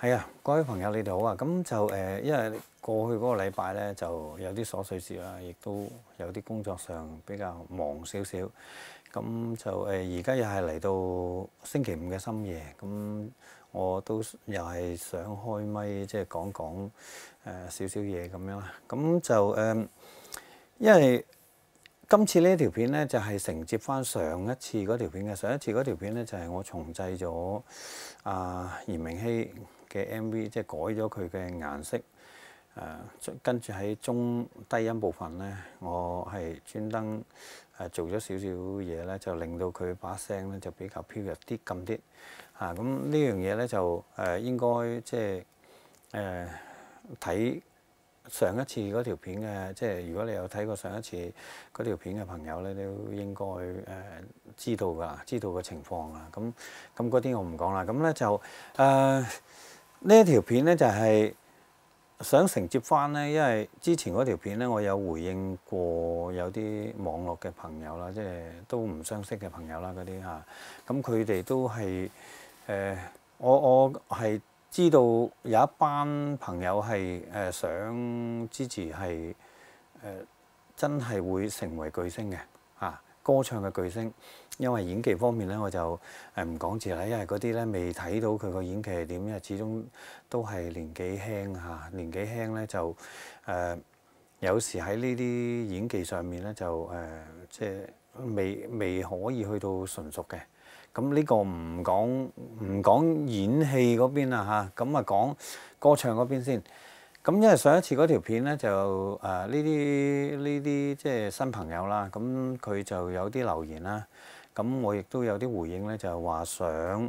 係啊，各位朋友你哋好啊！咁就因為過去嗰個禮拜咧就有啲瑣碎事啦，亦都有啲工作上比較忙少少。咁就而家又係嚟到星期五嘅深夜，咁我都又係想開咪，即係講講少少嘢咁樣啦。咁就因為今次呢條片咧就係承接翻上一次嗰條片嘅。上一次嗰條片咧就係我重製咗嚴明熙嘅 MV， 即係改咗佢嘅顏色。跟住喺中低音部分咧，我係專登做咗少少嘢咧，就令到佢把聲咧就比較飄逸啲咁啲。咁呢樣嘢咧就應該即係睇上一次嗰條片嘅，即係如果你有睇過上一次嗰條片嘅朋友咧，都應該知道㗎，知道個情況啦。咁嗰啲我唔講啦。咁咧就呢一條片咧就係想承接翻咧，因為之前嗰條片咧我有回應過有啲網絡嘅朋友啦，即係都唔相識嘅朋友啦嗰啲嚇。咁佢哋都係我係知道有一班朋友係想支持係真係會成為巨星嘅嚇，歌唱嘅巨星。因為演技方面咧，我就唔講字啦，因為嗰啲咧未睇到佢個演技係點，因為始終都係年紀輕嚇，年紀輕咧就有時喺呢啲演技上面咧就即係未可以去到純熟嘅。咁呢個唔講演戲嗰邊啦嚇，咁啊講歌唱嗰邊先。咁因為上一次嗰條片咧就呢啲即係新朋友啦，咁佢就有啲留言啦。咁我亦都有啲回應咧，就係話想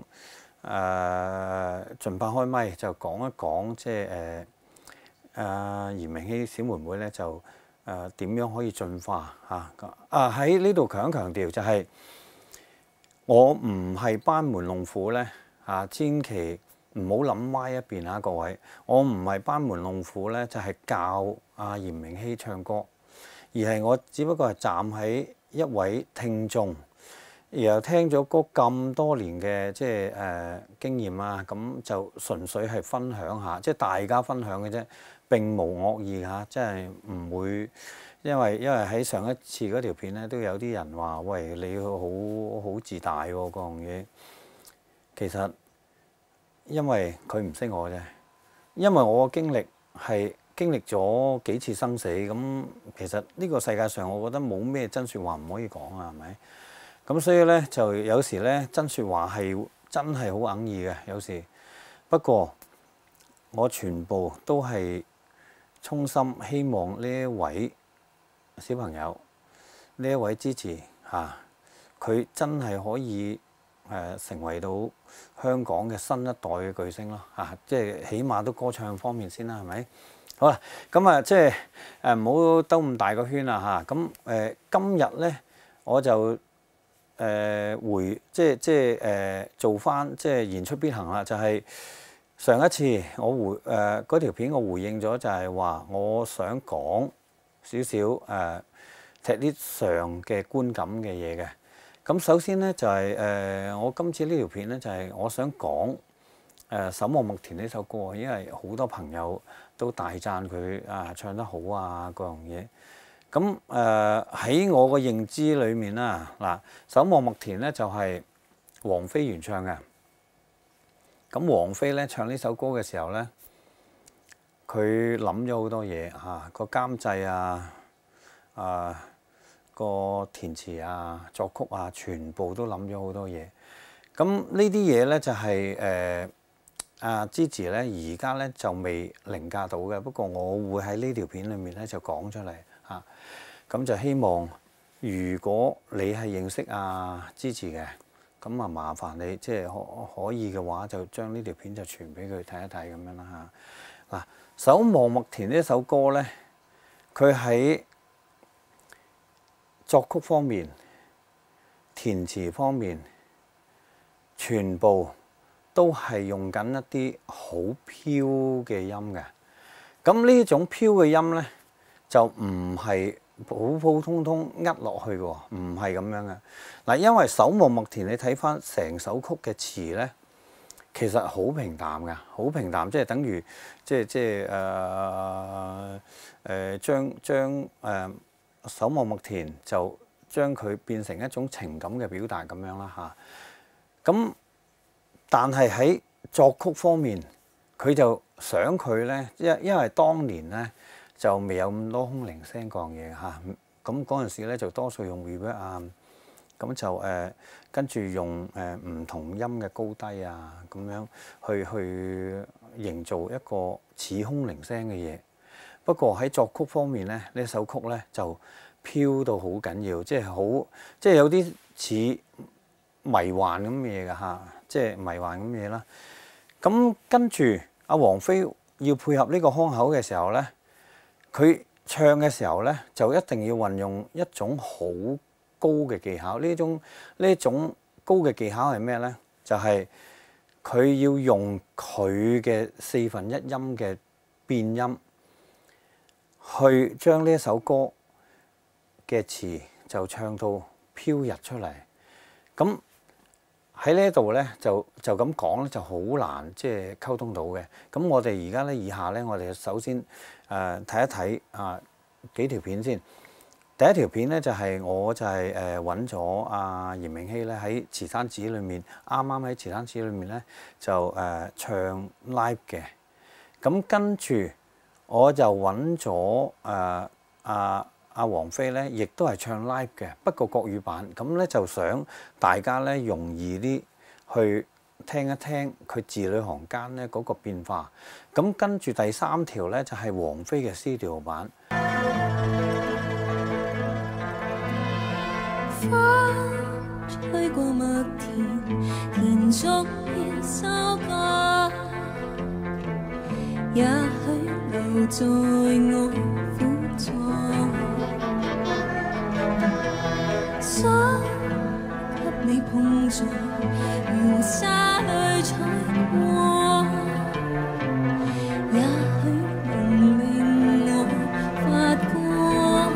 盡快開咪，就講一講即係嚴明熙小妹妹咧就點樣可以進化嚇。喺呢度強調就係我唔係班門弄斧咧千祈唔好諗歪一邊啊各位。我唔係班門弄斧咧，就係教嚴明熙唱歌，而係我只不過係站喺一位聽眾。然後聽咗歌咁多年嘅即係經驗啊，咁就純粹係分享下，即係大家分享嘅啫，並無惡意嚇，即係唔會因為喺上一次嗰條片咧，都有啲人話：喂，你好自大喎嗰樣嘢。其實因為佢唔識我啫，因為我嘅經歷係經歷咗幾次生死，咁其實呢個世界上我覺得冇咩真説話唔可以講啊，係咪？咁所以咧，就有時咧，真説話係真係好哽耳嘅，有時。不過我全部都係衷心希望呢一位小朋友，呢一位支持佢真係可以成為到香港嘅新一代嘅巨星咯即係起碼都歌唱方面先啦，係咪？好啦，咁即係唔好兜咁大個圈啦咁今日咧我就做翻即係言出必行啦，就係上一次我嗰條片我回應咗，就係話我想講少少踢啲上嘅觀感嘅嘢嘅。咁首先咧就係我今次呢條片咧就係我想講守望麥田呢首歌，因為好多朋友都大讚佢唱得好啊嗰樣嘢。咁喺我個認知裏面啦，守望麥田咧就係王菲原唱嘅。咁王菲咧唱呢首歌嘅時候咧，佢諗咗好多嘢個監製個填詞作曲全部都諗咗好多嘢。咁呢啲嘢咧就係Gigi咧而家咧就未凌駕到嘅，不過我會喺呢條片裏面咧就講出嚟咁就希望如果你係認識Gigi嘅，咁麻煩你即係可以嘅話，就將呢條片就傳俾佢睇一睇咁樣啦守望麥田呢首歌咧，佢喺作曲方面、填詞方面，全部都係用緊一啲好飄嘅音嘅。咁呢種飄嘅音咧，就唔係普普通通落去嘅喎，唔係咁樣嘅。因為守望麥田你睇翻成首曲嘅詞咧， 其實好平淡㗎，好平淡，即係等於將手望麥田就將佢變成一種情感嘅表達咁樣啦嚇。咁但係喺作曲方面，佢就想佢咧，因為當年咧就未有咁多空靈聲嗰樣嘢嚇。咁嗰陣時咧就多數用 reverb 啊，咁就跟住用唔同音嘅高低啊，咁樣去營造一個似空靈聲嘅嘢。不過喺作曲方面咧，呢首曲咧就飄到好緊要，即係有啲似迷幻咁嘢㗎嚇，即係迷幻咁嘢啦。咁跟住阿王菲要配合呢個腔口嘅時候咧，佢唱嘅時候咧就一定要運用一種好高嘅技巧。呢種高嘅技巧係咩咧？就係佢要用佢嘅1/4音嘅變音，去將呢一首歌嘅詞就唱到飄逸出嚟。咁喺呢度咧就咁講咧就好難即係溝通到嘅。咁我哋而家咧以下咧，我哋首先睇一睇幾條片先。第一條片咧我揾咗阿嚴明熙咧喺慈山寺裏面，啱啱喺慈山寺裏面咧就唱 live 嘅。咁跟住我就揾咗阿王菲咧，亦都係唱 live 嘅，不過國語版。咁咧就想大家咧容易啲去聽一聽佢字裏行間咧嗰個變化。咁跟住第3條咧就係王菲嘅 C 調版。 花吹過麥田，連續要收割，也許留在我苦楚。想給你碰撞，如沙裏踩過，也許能令我發光。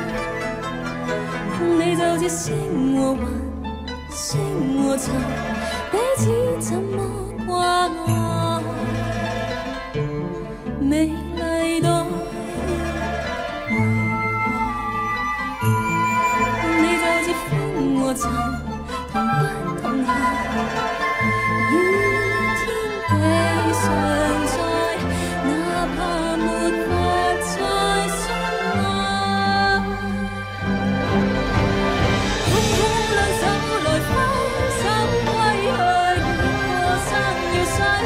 你就似星和雲，星和塵，彼此怎麼掛礙？美麗到你就似風和塵，同奔同行，與天地常在，哪怕沒法再相愛。空空兩手來分手歸去，過生要死，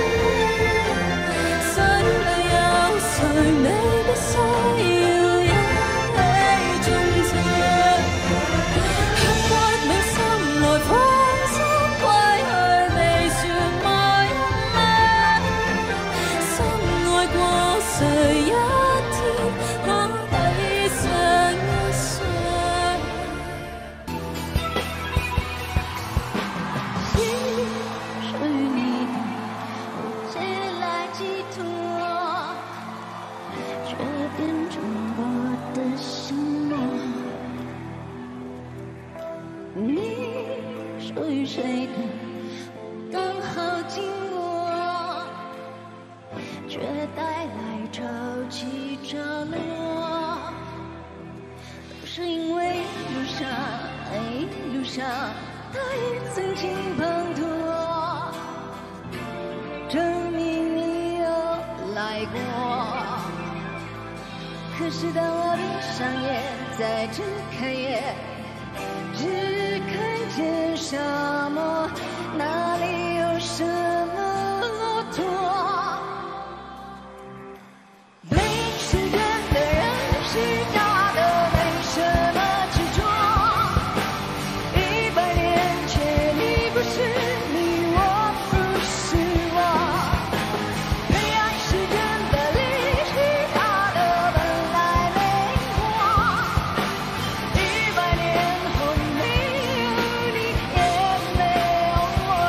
水裏有誰未必需要一起終情？刻骨銘心來放心歸去，未算愛咩？深愛過誰一天可抵上一世？心屬於你的，誰來寄託？卻變成我的心魔。你屬於誰的，剛好經過，卻帶來潮起潮落。都是因為一路上他也曾經滂沱，證明你有來過。可是當我閉上眼，再睜開眼，只看見沙漠，哪裡有什麼駱駝？沒時間的人是假的，沒什麼執着。100年前你不是你，我不是我。陪愛是真的，離去他的本來沒我。100年後沒有你，也沒有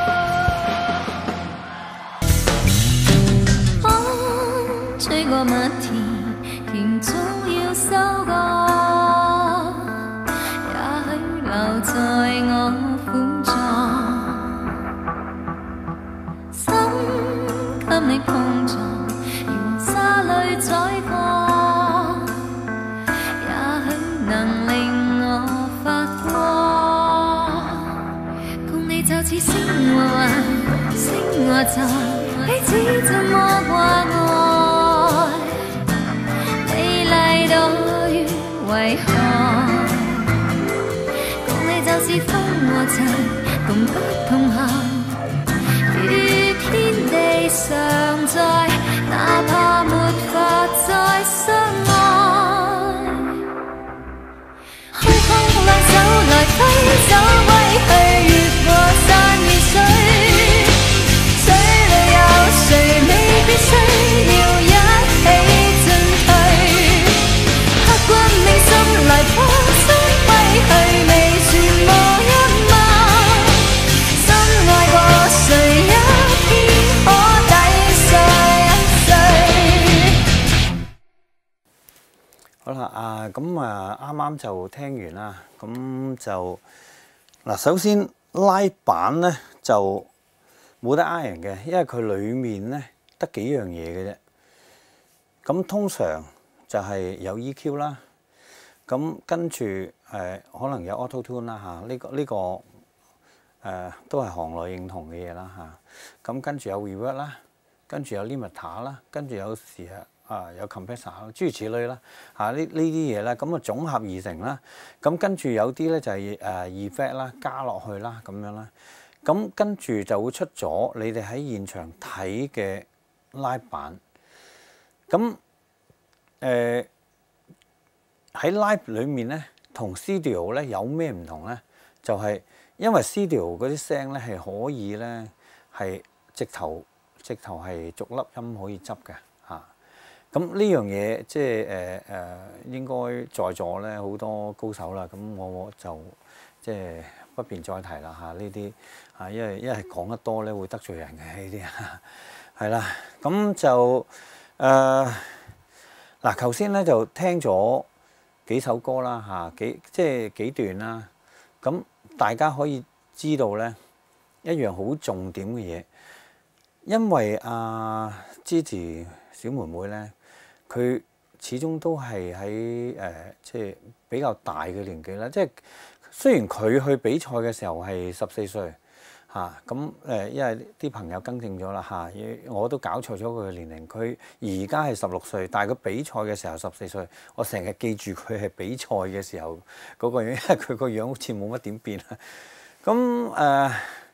我。風吹過麥田，田總要收割，也許留在我苦楚。心你碰撞，如沙裏載過，也許能令我發光。共你就似星和雲，星和塵，彼此怎麼掛礙？美麗到於為何？共你就是風和塵，共不同行。與天地常在，哪怕沒法再相愛。空空兩手來揮手揮去，越過山與水，水裏有誰未必需要一起進退。刻骨銘心來破身揮去，未算無一物。深愛過誰一天可抵碎一碎。 好啦，啱啱就聽完啦，咁就嗱，首先拉板咧就冇得呃人嘅，因為佢裡面咧得幾樣嘢嘅啫。咁通常就係有 EQ 啦，咁跟住可能有 Auto Tune 啦嚇，呢個都係行內認同嘅嘢啦嚇。咁跟住有 Reverb 啦，跟住有 Limiter 啦，跟住有時有 Compressor 啦，諸如此類啦嚇。呢啲嘢咧，咁總合而成啦。咁跟住有啲咧就係effect 啦，加落去啦咁樣啦。咁跟住就會出咗你哋喺現場睇嘅 live 版。咁喺 live 裡面咧，同 studio 咧有咩唔同咧？就係因為 studio 嗰啲聲咧係可以咧係直頭係逐粒音可以執嘅嚇。咁呢樣嘢即係應該在座咧好多高手啦。咁我就即係不便再提啦嚇呢啲嚇，因為講得多咧會得罪人嘅呢啲係啦。咁就嗱，頭先咧就聽咗幾首歌啦嚇，幾段啦。咁大家可以知道咧一樣好重點嘅嘢，因為Gigi 小妹妹咧，佢始終都係喺即係比較大嘅年紀啦。即係雖然佢去比賽嘅時候係14歲嚇，咁因為啲朋友更正咗啦嚇，我都搞錯咗佢嘅年齡。佢而家係16歲，但係佢比賽嘅時候14歲。我成日記住佢係比賽嘅時候嗰個樣，因為佢個樣好似冇乜點變。咁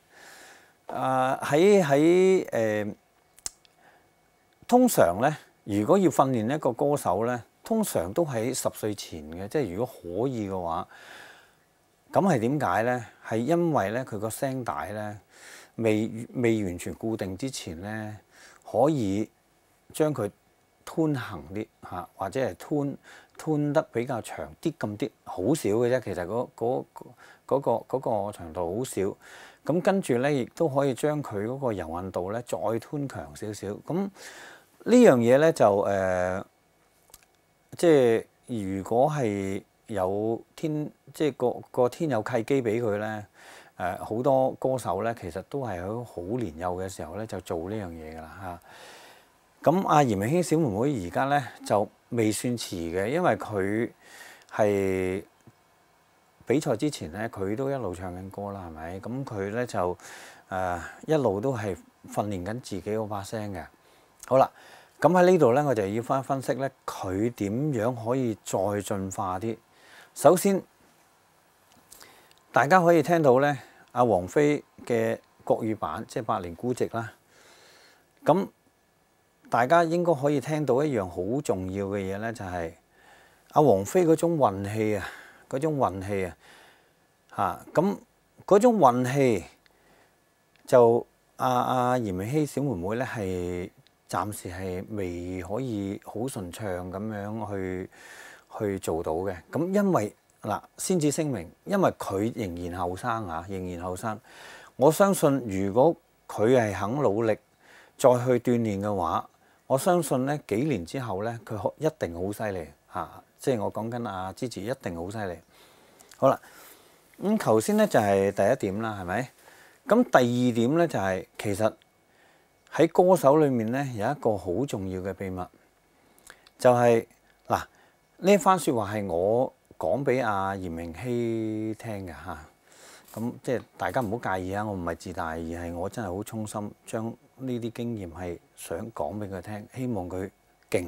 喺通常咧，如果要訓練一個歌手咧，通常都喺10歲前嘅，即係如果可以嘅話，咁係點解咧？係因為咧佢個聲帶咧未完全固定之前咧，可以將佢吞行啲嚇，或者係吞得比較長啲咁啲，好少嘅啫。其實嗰個長度好少。咁跟住咧，亦都可以將佢嗰個柔韌度咧再吞強少少。咁呢樣嘢咧就即係如果係有天，即係個天有契機俾佢咧，好多歌手咧其實都係喺好年幼嘅時候咧就做呢樣嘢㗎啦嚇。咁阿嚴明熙小妹妹而家咧就未算遲嘅，因為佢係比賽之前咧，佢都一路唱緊歌啦，係咪？咁佢咧就一路都係訓練緊自己嗰把聲嘅。好啦，咁喺呢度咧，我就要分析咧，佢點樣可以再進化啲。首先，大家可以聽到咧，阿王菲嘅國語版，即係《百年孤寂》啦。咁大家應該可以聽到一樣好重要嘅嘢咧，就係阿王菲嗰種運氣啊！嗰種運氣嚇，咁嗰種運氣就阿嚴明熙小妹妹咧係暫時係未可以好順暢咁樣去做到嘅。咁因為嗱，先至聲明，因為佢仍然後生啊，仍然後生。我相信如果佢係肯努力再去鍛鍊嘅話，我相信咧幾年之後咧，佢一定好犀利嚇。即係我講緊阿 Gigi 一定好犀利。好啦，咁頭先咧就係第一點啦，係咪？咁第二點咧就係其實喺歌手裏面咧有一個好重要嘅秘密，就係嗱，呢番説話係我講俾阿嚴明熙聽嘅嚇。咁即係大家唔好介意啊！我唔係自大，而係我真係好衷心將呢啲經驗係想講俾佢聽，希望佢勁。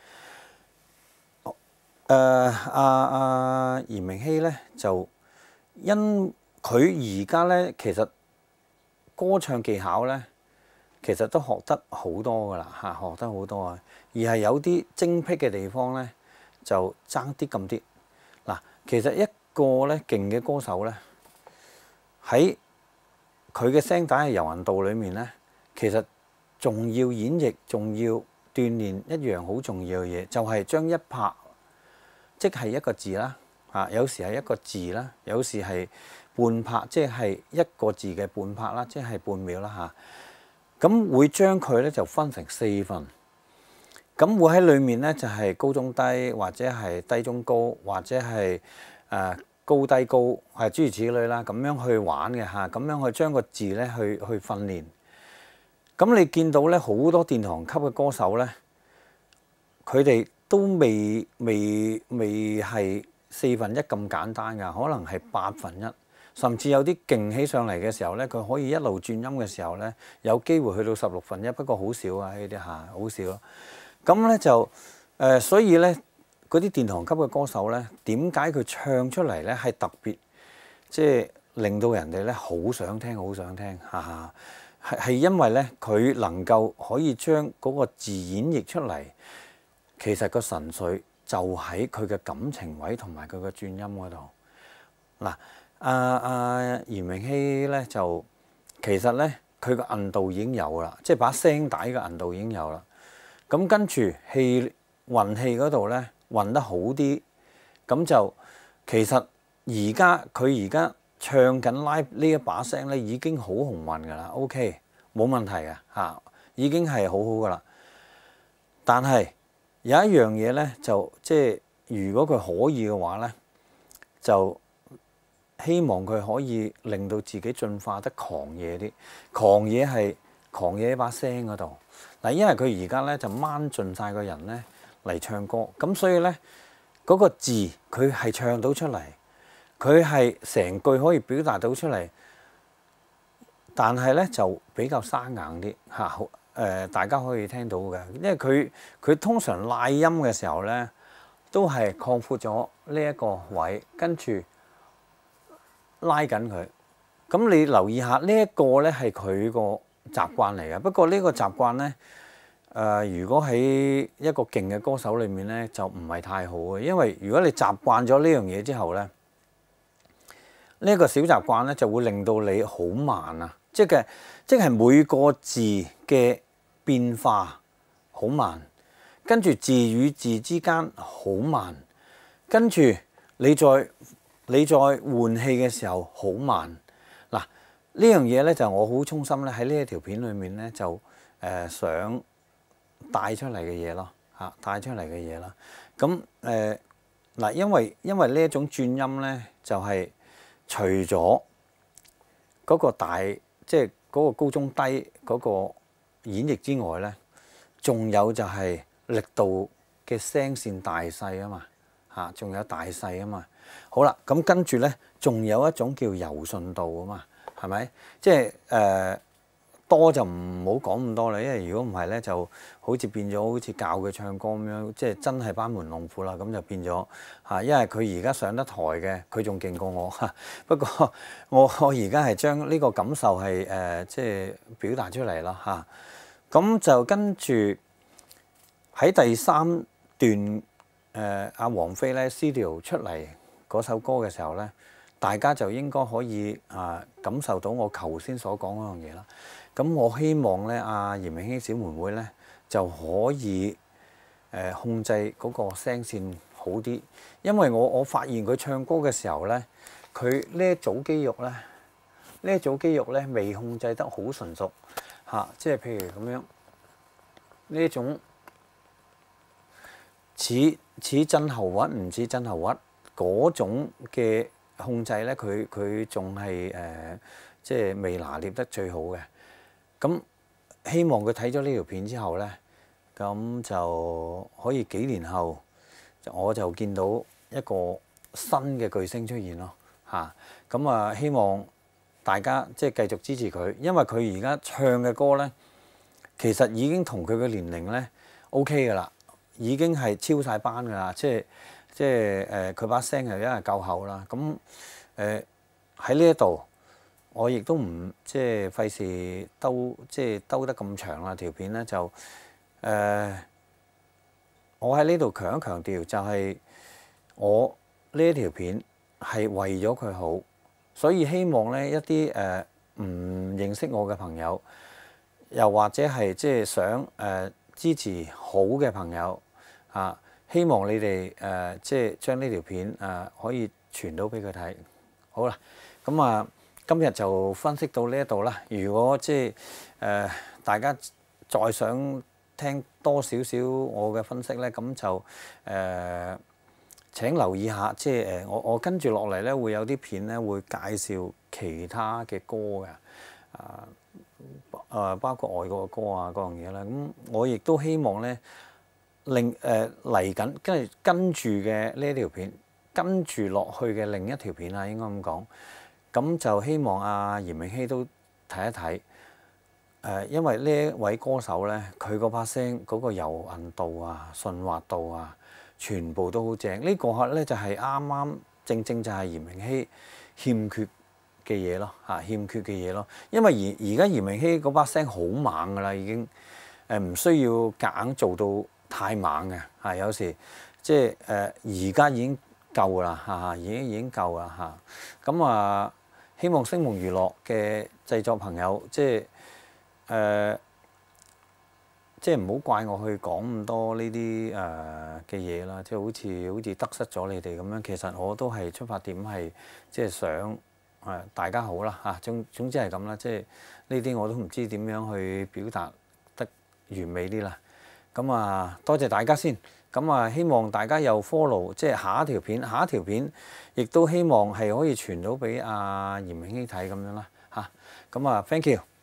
阿嚴明熙咧就因佢而家咧，其實歌唱技巧咧，其實都學得好多噶啦嚇，學得好多啊！而係有啲精闢嘅地方咧，就爭啲咁啲。嗱，其實一個咧勁嘅歌手咧，喺佢嘅聲帶嘅柔韌度裏面咧，其實仲要演繹，仲要鍛鍊一樣好重要嘅嘢，就係將一拍即係一個字啦嚇，有時係一個字啦，有時係半拍，即係一個字嘅半拍啦，即係半秒啦嚇。咁會將佢咧就分成4份，咁會喺裡面咧就係高中低，或者係低中高，或者係高低高，係諸如此類啦，咁樣去玩嘅嚇，咁樣去將個字咧去訓練。咁你見到咧好多殿堂級嘅歌手咧，佢哋都未係1/4咁簡單㗎，可能係1/8，甚至有啲勁起上嚟嘅時候咧，佢可以一路轉音嘅時候咧，有機會去到1/16，不過好少啊，呢啲嚇好少咯。咁咧就所以咧。嗰啲殿堂級嘅歌手咧，點解佢唱出嚟咧係特別，即係令到人哋咧好想聽，好想聽，係因為咧佢能夠可以將嗰個字演繹出嚟，其實個神髓就喺佢嘅感情位同埋佢嘅轉音嗰度。嗱，嚴明熙咧就其實咧佢個韌度已經有啦，即係把聲帶嘅韌度已經有啦。咁跟住運氣嗰度咧。運得好啲，咁就其實佢而家唱緊 live 呢一把聲咧，已經好紅運㗎啦。OK， 冇問題嘅嚇，已經係好好㗎啦。但係有一樣嘢咧，就即係如果佢可以嘅話咧，就希望佢可以令到自己進化得狂野啲。狂野喺把聲嗰度嗱，因為佢而家咧就掹盡晒個人咧。嚟唱歌，咁所以咧嗰個字佢係唱到出嚟，佢係成句可以表達到出嚟，但係咧就比較生硬啲嚇。大家可以聽到嘅，因為佢通常賴音嘅時候咧，都係擴闊咗呢一個位，跟住拉緊佢。咁你留意下呢一個咧係佢個習慣嚟嘅，不過呢個習慣咧。如果喺一個勁嘅歌手裏面咧，就唔係太好嘅，因為如果你習慣咗呢樣嘢之後咧，呢一個小習慣咧就會令到你好慢啊！即係每個字嘅變化好慢，跟住字與字之間好慢，跟住你再換氣嘅時候好慢。嗱，呢樣嘢咧就我好衷心咧喺呢一條片裏面咧就想帶出嚟嘅嘢咯嚇，帶出嚟嘅嘢啦。咁嗱，因為呢一種轉音咧，就係除咗嗰個大，即係嗰個高中低嗰個演繹之外咧，仲有就係力度嘅聲線大細啊嘛嚇，仲有大細啊嘛。好啦，咁跟住咧，仲有一種叫柔順度啊嘛，係咪？即係多就唔好講咁多啦，因為如果唔係咧，就好似變咗好似教佢唱歌咁樣，即係真係班門弄斧啦。咁就變咗嚇，因為佢而家上得台嘅，佢仲勁過我嚇。不過我而家係將呢個感受係即係表達出嚟啦嚇。咁就跟住喺第3段阿王菲咧 studio 出嚟嗰首歌嘅時候咧，大家就應該可以感受到我頭先所講嗰樣嘢啦。咁我希望咧，阿嚴明熙小妹妹咧就可以控制嗰個聲線好啲，因為我發現佢唱歌嘅時候咧，佢呢一組肌肉咧未控制得好純熟嚇，即係譬如咁樣呢一種似真喉核唔似真喉核嗰種嘅控制咧，佢仲係即係未拿捏得最好嘅。咁希望佢睇咗呢條片之後呢，咁就可以幾年後我就見到一個新嘅巨星出現咯嚇。咁希望大家即係繼續支持佢，因為佢而家唱嘅歌呢，其實已經同佢嘅年齡呢 OK 㗎啦，已經係超晒班㗎啦，即係佢把聲係因為夠厚啦。咁喺呢一度，我亦都唔即係費事兜得咁長啦。條片呢就我喺呢度強調就係我呢一條片係為咗佢好，所以希望呢一啲唔認識我嘅朋友，又或者係即係想支持好嘅朋友啊，希望你哋即係將呢條片可以傳到俾佢睇。好啦，咁今日就分析到呢一度啦。如果即係大家再想聽多少少我嘅分析呢，咁就請留意下，即係我跟住落嚟呢，會有啲片呢會介紹其他嘅歌嘅，包括外國嘅歌啊嗰樣嘢啦。咁我亦都希望呢，嚟緊跟住嘅呢一條片，跟住落去嘅另一條片啊，應該咁講。咁就希望阿嚴詠希都睇一睇。因為呢一位歌手呢，佢嗰把聲嗰個柔韌度啊、順滑度啊，全部都好正。呢個呢，就係啱正就係嚴詠希欠缺嘅嘢咯，欠缺嘅嘢咯。因為而家嚴詠希嗰把聲好猛㗎啦，已經唔需要夾硬做到太猛嘅，有時即係而家已經夠啦，已經夠啦嚇。咁希望星夢娛樂嘅製作朋友即係唔好怪我去講咁多呢啲嘅嘢啦，即係好似得失咗你哋咁樣。其實我都係出發點係即係想大家好啦嚇。總之係咁啦，即係呢啲我都唔知點樣去表達得完美啲啦。咁多謝大家先。咁希望大家又 follow 即係下一條片，亦都希望係可以傳到俾阿嚴詠希睇咁樣啦嚇。咁thank you。